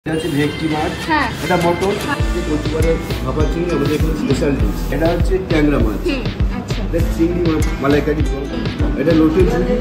এটা হচ্ছে ভেটকি মাছ, এটা মটন, কচুপাড়ার ভাপা চিংড়ি আমাদের এখানে স্পেশাল ডিশ। এটা হচ্ছে ট্যাংরা মাছ, এটা চিংড়ি মাছ মালাইকারি, এটা লোটে ঝুড়ি,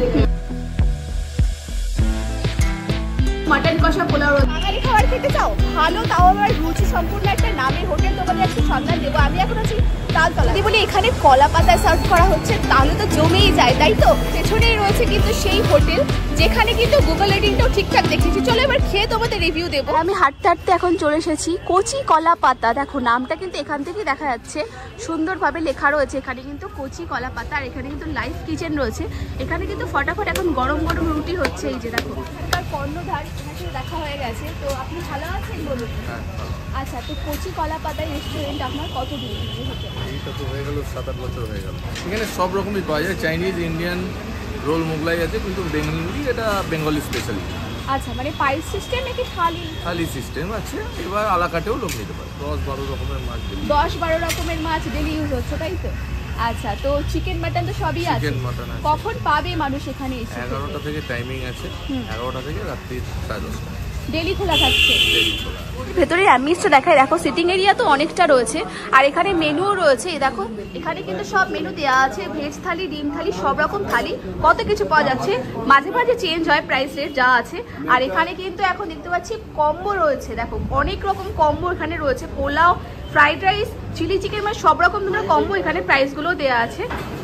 মাটন কষা, পোলাও। বাঙালি খাবার খেতে চাও ভালো, তাও আবার রুচি সম্পূর্ণ একটা নামের হোটেল, তোমাদের একটু সন্ধান দেবো। আমি এখন আছি তালতলা। যদি বলি এখানে কলা পাতায় সার্ভ করা হচ্ছে তাহলে তো জমেই যায়, তাই তো? পেছনেই রয়েছে কিন্তু সেই হোটেল যেখানে কিন্তু গুগল রেটিংটাও ঠিকঠাক দেখেছি। চলো এবার খেয়ে তোমাদের রিভিউ দেবো। আমি হাঁটতে হাঁটতে এখন চলে এসেছি কচি কলা পাতা। দেখো নামটা কিন্তু এখান থেকেই দেখা যাচ্ছে, সুন্দরভাবে লেখা রয়েছে এখানে কিন্তু কচি কলা পাতা। আর এখানে কিন্তু লাইভ কিচেন রয়েছে। এখানে কিন্তু ফটাফট এখন গরম গরম রুটি হচ্ছে। এই যে দেখো তার কর্ণধার এখানে দেখা হয়ে গেছে। তো আপনি ভালো আছেন বলুন? আচ্ছা, তো কচি কলা পাতায় রেস্টুরেন্ট আপনার কতদিন হচ্ছে? এইটা তো হয়ে গেল 7-8 বছর হয়ে গেল। এখানে সব রকমই পাওয়া যায়, চাইনিজ, ইন্ডিয়ান, রোল, মোগলাই আছে, কিন্তু বেঙ্গলি, এটা বেঙ্গলি স্পেশালি। আচ্ছা, মানে পাইস সিস্টেম নাকি থালি? থালি সিস্টেম আছে, এবার আলাকাটেও লোক নিতে পারে। 10-12 রকমের মাছ ডেলি। 10-12 রকমের মাছ ডেলি ইউজ হচ্ছে, তাই তো? আচ্ছা, তো চিকেন মাটন তো সবই আছে। চিকেন মাটন আছে। কখন পাবে মানুষ এখানে এসে? 11টা থেকে টাইমিং আছে, 11টা থেকে রাত্রি 10:30। ডেলি খোলা থাকছে। ডেলি খোলা। ভেতরে অ্যাম্বিয়েন্সটা দেখায়, দেখো সিটিং এরিয়া তো অনেকটা রয়েছে। আর এখানে মেনুও রয়েছে, এই দেখো এখানে কিন্তু সব মেনু দেওয়া আছে, ভেজ থালি, ডিম থালি, সব রকম থালি, কত কিছু পাওয়া যাচ্ছে। মাঝে মাঝে চেঞ্জ হয় প্রাইস রেট যা আছে। আর এখানে কিন্তু এখন দেখতে পাচ্ছি কম্বো রয়েছে, দেখো অনেক রকম কম্বো এখানে রয়েছে। পোলাও, ফ্রাইড রাইস, চিলি চিকেন, মানে সব রকম তোমরা কম্বো এখানে প্রাইসগুলো দেওয়া আছে।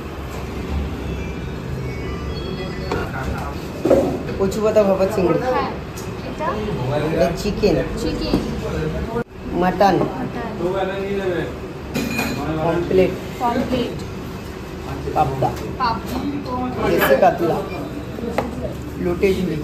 কচু পাতা ভাপা চিংড়ি, হ্যাঁ, এটা chicken, chicken, mutton, complete, complete, পাবদা, দেশি কাতলা, লোটে ঝুড়ি,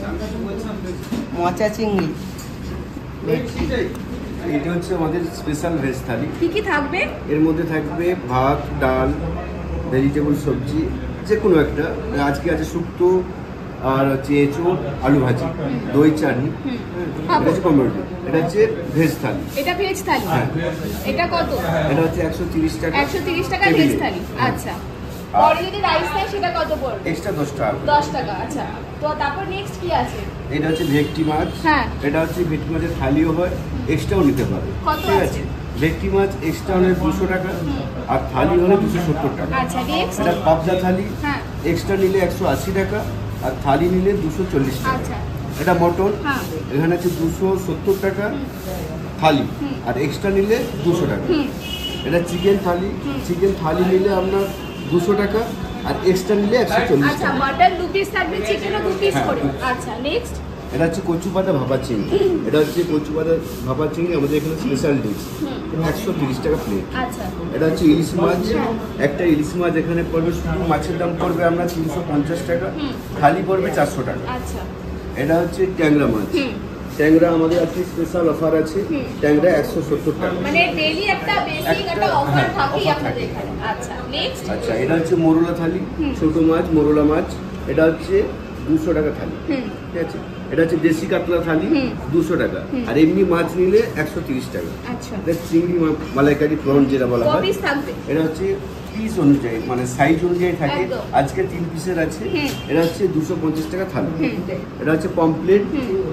মোচা চিংড়ি, ভেটকি। এটা হচ্ছে আমাদের স্পেশাল ভেজ থালি। কি কি থাকবে এর মধ্যে? থাকবে ভাত, ডাল, ভেজিটেবল সবজি, যে কোনো একটা। আজকে আছে শুক্তো, আর হচ্ছে এঁচোড়, আলু ভাজি, দই চাটনি। এটা হচ্ছে কমপ্লিট। এটা হচ্ছে ভেজ থালি। এটা ভেজ থালি। এটা কত? এটা হচ্ছে 130 টাকা। 130 টাকা ভেজ থালি। আচ্ছা, আর যদি রাইস নেয় সেটা কত পড়বে? এক্সট্রা 10 টাকা। 10 টাকা। আচ্ছা, তো তারপর নেক্সট কি আছে? এটা হচ্ছে ভেটকি মাছ। এটা হচ্ছে ভেটকি মাছের থালিও হয়, এক্সট্রাও নিতে পারে। ঠিক আছে, ভেটকি মাছ এক্সট্রা হলে 200 টাকা, আর থালি হলে 270 টাকা। আচ্ছা, নেক্সট এটা পাবদা থালি, এক্সট্রা নিলে 180 টাকা, আর থালি নিলে 240 টাকা। আচ্ছা, এটা মটন, এখানে আছে 270 টাকা থালি, আর এক্সট্রা নিলে 200 টাকা। এটা চিকেন থালি, চিকেন থালি নিলে আপনার 200 টাকা, আর এক্সট্রা নিলে 140 আচ্ছা, টাকা। মাটন 2 পিস থাকবে, চিকেনও 2 পিস করে। আচ্ছা, নেক্সট এটা হচ্ছে কচু পাতা ভাপা চিংড়ি। এটা হচ্ছে কচু পাতা ভাপা চিংড়ি আমাদের এখানে স্পেশাল ডিশ, 130 টাকা প্লেট। আচ্ছা, এটা হচ্ছে ইলিশ মাছ, একটা ইলিশ মাছ এখানে পড়বে, শুধু মাছের দাম পড়বে আমরা 350 টাকা, থালি পড়বে 400 টাকা। আচ্ছা, এটা হচ্ছে ট্যাংরা মাছ, ট্যাংরা আমাদের আজকে স্পেশাল অফার আছে, ট্যাংরা 170 টাকা। মানে ডেইলি একটা বেসিক একটা অফার থাকেই আপনাদের এখানে। আচ্ছা, নেক্সট আচ্ছা, এটা হচ্ছে মোরলা থালি, ছোট মাছ, মোরলা মাছ, এটা হচ্ছে 200 টাকা থালি। ঠিক আছে, এটা হচ্ছে দেশি কাতলা থালি, 200 টাকা, আর এমনি মাছ নিলে 130 টাকা। আচ্ছা, এটা চিংড়ি মালাইকারি প্রন যেটা বলা হয়, পিস থাকবে। এটা হচ্ছে পিস অনুযায়ী, মানে সাইজ অনুযায়ী থাকে। একদম। আজকে 3 পিসের আছে, এটা হচ্ছে 250 টাকা থালি। এটা হচ্ছে পমপ্লেট,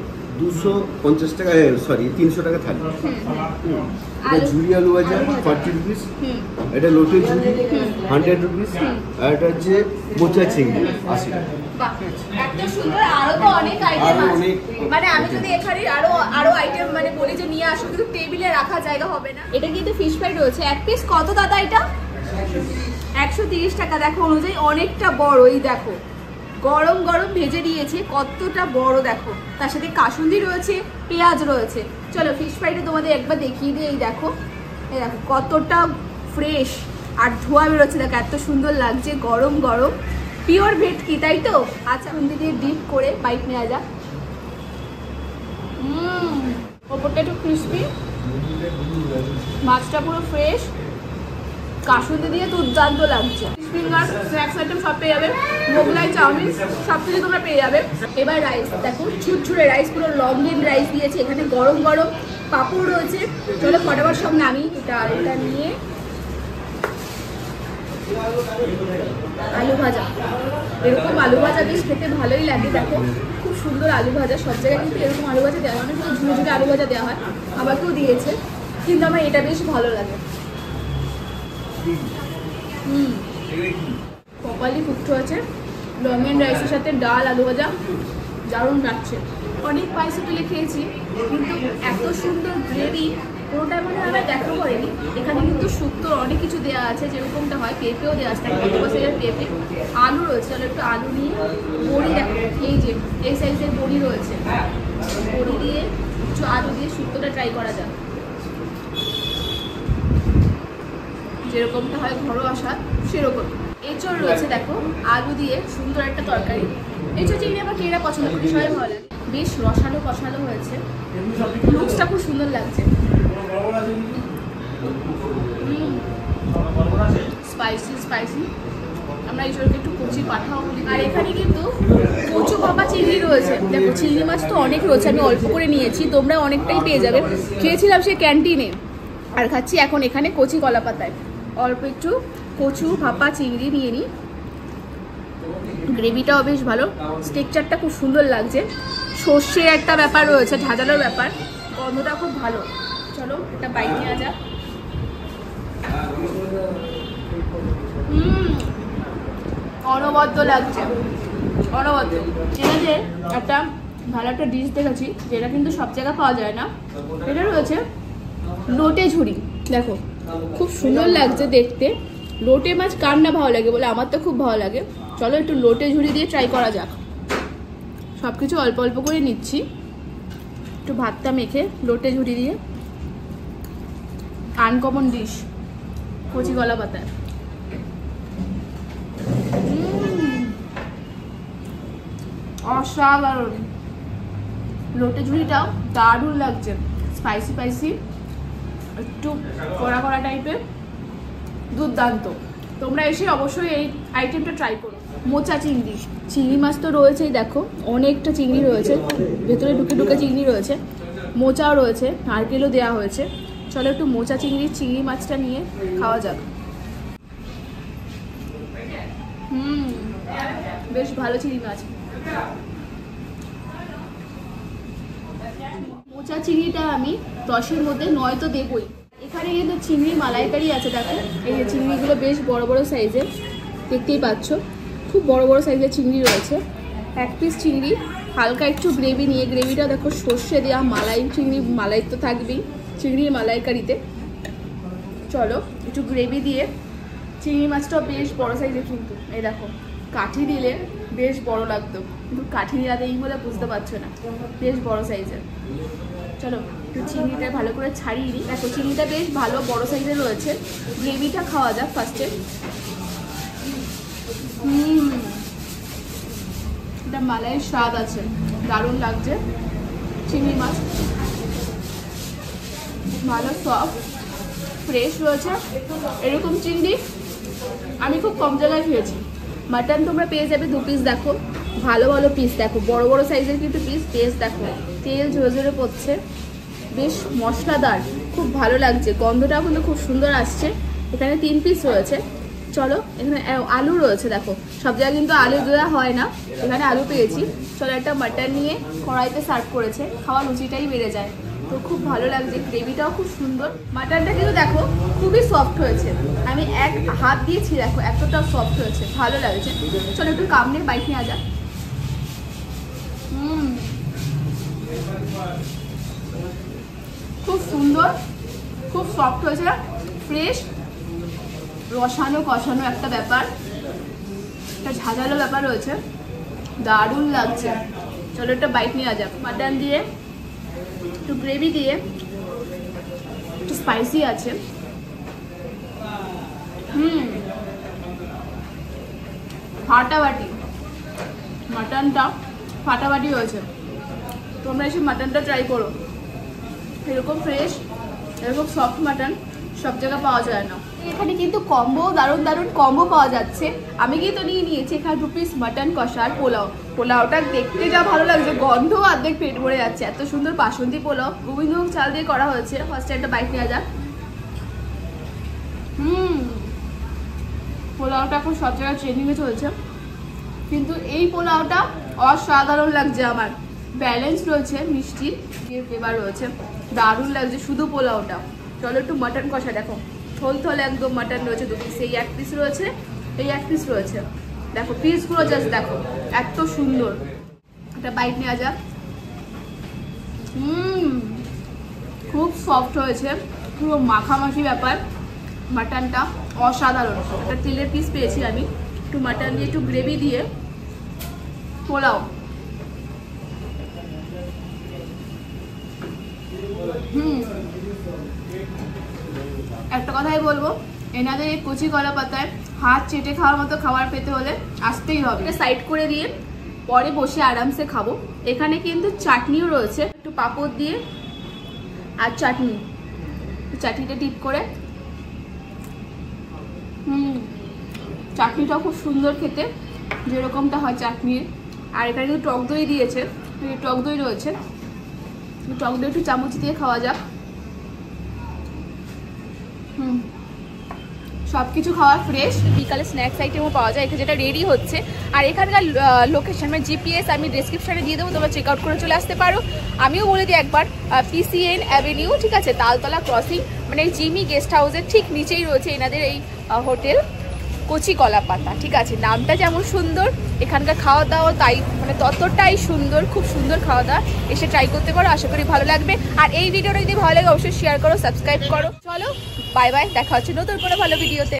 250 টাকা, সরি 300 টাকা থালি। এটা ঝুড়ি আলু ভাজা 40 রুপিস, এটা লোটে ঝুড়ি 100 রুপিস, আর এটা হচ্ছে মোচা চিংড়ি 80 টাকা। এত সুন্দর, আরো তো অনেক আইটেম আছে। মানে আমি যদি এখানে আরো আইটেম মানে বলি যে নিয়ে আসো, কিন্তু টেবিলে রাখা জায়গা হবে না। এটা কিন্তু ফিশ ফ্রাই রয়েছে, এক পিস কত দাদা এটা? 130 টাকা। দেখো অনুযায়ী অনেকটা বড়, এই দেখো গরম গরম ভেজে দিয়েছে, কতটা বড় দেখো। তার সাথে কাসুন্দি রয়েছে, পেঁয়াজ রয়েছে। চলো ফিশ ফ্রাইটা তোমাদের একবার দেখিয়ে দিই। এই দেখো কতটা ফ্রেশ, আর ধোয়া বেরোচ্ছে, দেখো এত সুন্দর লাগছে, গরম গরম পিওর ভেটকি, তাই তো? আচ্ছা, খুন্তি দিয়ে ডিপ করে বাইট নেওয়া যাক। ওপরটা একটু ক্রিস্পি, মাছটা পুরো ফ্রেশ, কাসুন্দি দিয়ে দুর্দান্ত লাগছে। ফিঙ্গার, স্ন্যাক্স আইটেম সব পেয়ে যাবে, মোগলাই, চাউমিন সব কিছু তোমরা পেয়ে যাবে। এবার রাইস দেখো, ছুটছুড়ে রাইস, পুরো লংলিন রাইস দিয়েছে। এখানে গরম গরম পাঁপড় রয়েছে। চলো ফটাফট সব নামি। এটা নিয়ে আলু ভাজা, এরকম আলু ভাজা বেশ খেতে ভালোই লাগে। দেখো খুব সুন্দর আলু ভাজা, সব জায়গায় কিন্তু এরকম আলু ভাজা দেওয়া হয় না, কিন্তু ঝুড়ে ঝুড়ে আলু ভাজা দেওয়া হয়, আমাকেও দিয়েছে, কিন্তু আমার এটা বেশ ভালো লাগে। কপালি কুকটো আছে, লেমন রাইসের সাথে ডাল আলু ভাজা, দারুণ লাগছে। অনেক পায়েসে তুলে খেয়েছি, কিন্তু এত সুন্দর গ্রেভি কোনোটা মানে আমার দেখা করেনি। এখানে কিন্তু শুক্তোর অনেক কিছু দেওয়া আছে, যেরকমটা হয় পেঁপেও দেওয়া আছে, কত বছরের পেঁপে, আলু রয়েছে। তাহলে একটু আলু নিয়ে বড়ি, দেখো এই যে এই সাইজের বড়ি রয়েছে, বড়ি দিয়ে একটু আলু দিয়ে শুক্তোটা ট্রাই করা যাক, যেরকমটা হয় ঘরোয়া স্বাদ সেরকম। এঁচড় রয়েছে, দেখো আলু দিয়ে সুন্দর একটা তরকারি। এঁচড় চিংড়ি আমার কেরা পছন্দ করি, সবাই ভালো লাগে, বেশ রসালো কষালো হয়েছে, লুকসটা খুব সুন্দর লাগছে। স্পাইসি স্পাইসি, আমরা এঁচড়কে একটু কচি পাঠাও বলি। আর এখানে কিন্তু কচু বাবা চিংড়ি রয়েছে, দেখো চিংড়ি মাছ তো অনেক রয়েছে, আমি অল্প করে নিয়েছি, তোমরা অনেকটাই পেয়ে যাবে। খেয়েছিলাম সে ক্যান্টিনে, আর খাচ্ছি এখন এখানে কচি কলা পাতায়। অল্প একটু কচু ভাপা চিংড়ি নিয়ে নিই, গ্রেভিটাও বেশ ভালো, স্টেকচারটা খুব সুন্দর লাগছে, সর্ষের একটা ব্যাপার রয়েছে, ঝাঁঝালোর ব্যাপার, গন্ধটা খুব ভালো। চলো একটা বাইট নেওয়া যাক। অনবদ্য লাগছে, অনবদ্য। এটা যে একটা ভালো একটা ডিশ দেখেছি, যেটা কিন্তু সব জায়গায় পাওয়া যায় না, এটা রয়েছে লোটে ঝুড়ি। দেখো খুব সুন্দর লাগছে দেখতে, লোটে মাছ কার না ভালো লাগে বলে, আমার তো খুব ভালো লাগে। চলো একটু লোটে ঝুড়ি দিয়ে ট্রাই করা যাক। সব কিছু অল্প অল্প করে নিচ্ছি, একটু ভাতটা মেখে লোটে ঝুড়ি দিয়ে, আনকমন ডিশ কচি কলা পাতা। অসাধারণ, লোটে ঝুড়িটাও দারুণ লাগছে, স্পাইসি স্পাইসি, একটু কড়া কড়া টাইপের, দুর্দান্ত। তোমরা এসে অবশ্যই এই আইটেমটা ট্রাই করো। মোচা চিংড়ি, চিংড়ি মাছ তো রয়েছেই, দেখো অনেকটা চিংড়ি রয়েছে, ভেতরে ঢুকে ঢুকে চিংড়ি রয়েছে, মোচাও রয়েছে, নারকেলও দেওয়া হয়েছে। চলো একটু মোচা চিংড়ি মাছটা নিয়ে খাওয়া যাক। বেশ ভালো চিংড়ি মাছ। মোচা চিংড়িটা আমি 10-এর মধ্যে 9 তো দেবই। এখানে কিন্তু চিংড়ি মালাইকারি আছে, দেখো এই যে চিংড়িগুলো বেশ বড় বড় সাইজের, দেখতেই পাচ্ছ খুব বড় বড় সাইজের চিংড়ি রয়েছে। এক পিস চিংড়ি হালকা একটু গ্রেভি নিয়ে, গ্রেভিটা দেখো সর্ষে দেওয়া, মালাই চিংড়ি, মালাই তো থাকবেই চিংড়ির মালাইকারিতে। চলো একটু গ্রেভি দিয়ে, চিংড়ি মাছটাও বেশ বড় সাইজের, কিন্তু এই দেখো কাঠি দিলে বেশ বড় লাগতো, কিন্তু কাঠি দিলাতে এই বলে বুঝতে পারছো না, বেশ বড় সাইজের। চলো একটু চিংড়িটা ভালো করে ছাড়িয়ে নিই। দেখো চিংড়িটা বেশ ভালো বড় সাইজের রয়েছে, গ্রেভিটা খাওয়া যাক ফার্স্টে। এটা মালাইয়ের স্বাদ আছে, দারুণ লাগছে। চিংড়ি মাছ ভালো সফট ফ্রেশ রয়েছে, এরকম চিংড়ি আমি খুব কম জায়গায় খেয়েছি। মাটন তোমরা পেয়ে যাবে 2 পিস, দেখো ভালো ভালো পিস, দেখো বড় বড় সাইজের কিন্তু পিস, দেখো তেল ঝরে ঝরে পড়ছে, বেশ মশলাদার, খুব ভালো লাগছে, গন্ধটাও কিন্তু খুব সুন্দর আসছে। এখানে 3 পিস রয়েছে। চলো এখানে আলু রয়েছে, দেখো সব জায়গায় কিন্তু আলু দেওয়া হয় না, এখানে আলু পেয়েছি। চলো একটা মাটন নিয়ে কড়াইতে সার্ভ করেছে, খাওয়ার রুচিটাই বেড়ে যায়। তো খুব ভালো লাগছে, গ্রেভিটাও খুব সুন্দর। মাটনটা কিন্তু দেখো খুবই সফট হয়েছে, আমি এক হাত দিয়েছি, দেখো এতটা সফট হয়েছে, ভালো লাগছে। চলো একটু কামড়ে বাইট নেওয়া যাক। খুব সুন্দর, খুব সফট হয়েছে, ফ্রেশ, রসানো কষানো একটা ব্যাপার, একটা ঝাঁঝালো ব্যাপার রয়েছে, দারুণ লাগছে। চলো একটা বাইট নেওয়া যাক। মাটন দিয়ে একটু গ্রেভি দিয়ে, একটু স্পাইসি আছে, ফাটাফাটি, মাটনটা ফাটাফাটি হয়েছে। তোমরা এসে মাটনটা ট্রাই করো, এরকম ফ্রেশ, এরকম সফট মাটন সব জায়গায় পাওয়া যায় না। এখানে কিন্তু কম্বো, দারুণ দারুণ কম্বো পাওয়া যাচ্ছে। আমি কিন্তু নিয়েছি এখানে 2 পিস মাটন কষা আর পোলাও। পোলাওটা দেখতে যা ভালো লাগছে, গন্ধ অর্ধেক পেট ভরে যাচ্ছে, এত সুন্দর বাসন্তী পোলাও, গোবিন্দভোগ চাল দিয়ে করা হয়েছে। ফার্স্টে একটা বাইট নেওয়া যাক। পোলাওটা এখন সব জায়গায় ট্রেন্ডিংয়ে চলছে, কিন্তু এই পোলাওটা অসাধারণ লাগছে আমার। ব্যালেন্স রয়েছে, মিষ্টি ফ্লেভার রয়েছে, দারুণ লাগছে শুধু পোলাওটা। চলো একটু মাটন কষা দেখো, থল থল একদম মাটন রয়েছে 2 পিস, এই 1 পিস রয়েছে, এই 1 পিস রয়েছে। দেখো পিসগুলো জাস্ট দেখো, এত সুন্দর। একটা বাইট নেওয়া যাক। খুব সফট হয়েছে, পুরো মাখামাখি ব্যাপার। মাটনটা অসাধারণ। একটা তেলের পিস পেয়েছি আমি, একটু মাটন দিয়ে একটু গ্রেভি দিয়ে পোলাও। একটা কথাই বলবো, এনাদের এই কচি কলা পাতায় হাত চেটে খাওয়ার মতো খাবার পেতে হলে আসতেই হবে। সাইড করে দিয়ে পরে বসে আরামসে খাবো। এখানে কিন্তু চাটনিও রয়েছে, একটু পাঁপড় দিয়ে আর চাটনি, চাটনিটা ডিপ করে। চাটনিটাও খুব সুন্দর খেতে, যেরকমটা হয় চাটনির। আর এখানে কিন্তু টক দই দিয়েছে, টক দই রয়েছে, টক দই একটু চামচ দিয়ে খাওয়া যাক। সব কিছু খাওয়া ফ্রেশ। বিকালে স্ন্যাক্স আইটেমও পাওয়া যায় এখানে, যেটা রেডি হচ্ছে। আর এখানকার লোকেশন মানে জিপিএস আমি ডেসক্রিপশনে দিয়ে দেবো, তোমরা চেক আউট করে চলে আসতে পারো। আমিও বলে দিই একবার, PCN অ্যাভিনিউ, ঠিক আছে, তালতলা ক্রসিং, মানে এই জিমি গেস্ট হাউসের ঠিক নিচেই রয়েছে এনাদের এই হোটেল কচি কলা পাতা, ঠিক আছে। নামটা যেমন সুন্দর, এখানকার খাওয়া দাওয়া তাই মানে ততটাই সুন্দর, খুব সুন্দর খাওয়া দাওয়া। এসে ট্রাই করতে পারো, আশা করি ভালো লাগবে। আর এই ভিডিওটা যদি ভালো লাগে অবশ্যই শেয়ার করো, সাবস্ক্রাইব করো। চলো বাই বাই, দেখা হচ্ছে নতুন কোনো ভালো ভিডিওতে।